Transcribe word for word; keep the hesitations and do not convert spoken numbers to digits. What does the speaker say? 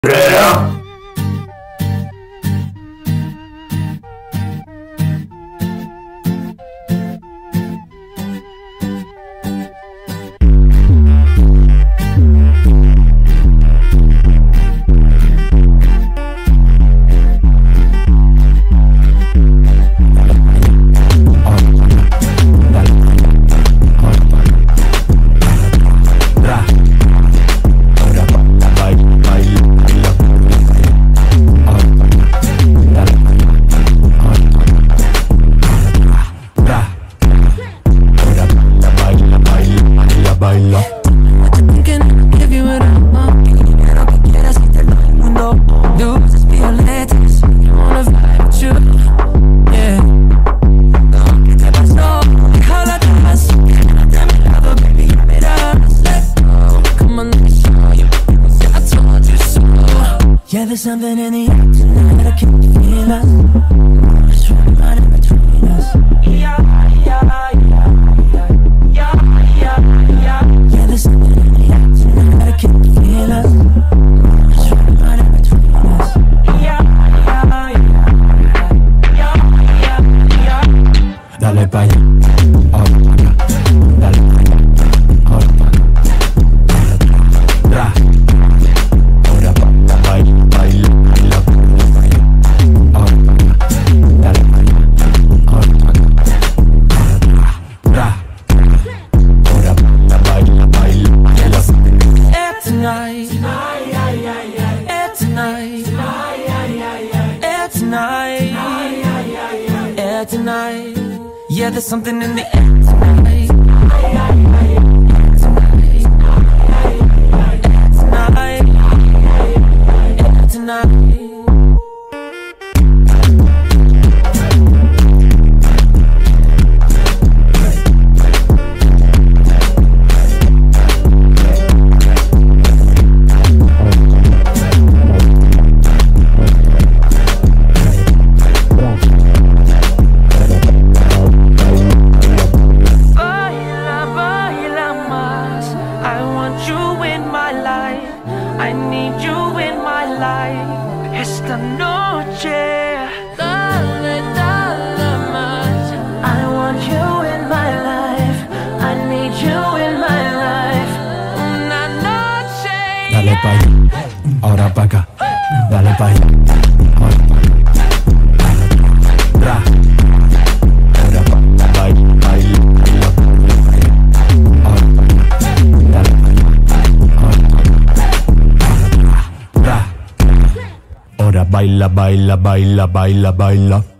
Røra. Yeah, there's something in the air tonight, I can feel us. It's running between us. Yeah, yeah, yeah, yeah, yeah, yeah. Yeah, there's something in the air tonight, I can feel us. It's running between us. Yeah, yeah, yeah, yeah, yeah, yeah. Dale pa' allá, ahora pa' acá. Dale pa' allá, ahora pa' acá. Ra. Ahora pa' allá, baila, baila, baila, baila pa' allá. Ahora pa' acá. Dale pa' allá, ahora pa' acá. Ra. Ahora baila, baila, baila, baila. Yeah, tonight, tonight, yeah, yeah, yeah. Yeah, tonight, tonight, yeah, yeah, yeah. Yeah, tonight, tonight, yeah, yeah, yeah. Yeah, tonight. Yeah, there's something in the air tonight. Yeah, yeah, yeah. Tonight, tonight, yeah, tonight. I need you in my life. Esta noche, dale, dale más. I want you in my life. I need you in my life. Una noche. Dale pa' allá, ahora pa' acá. Dale pa' allá, ahora pa' acá. Ra. Ahora pa' allá, baila, baila, baila, baila pa' allá. Ahora pa' acá. Dale pa' allá, ahora pa' acá. Ra. Ahora baila, baila, baila, baila, baila.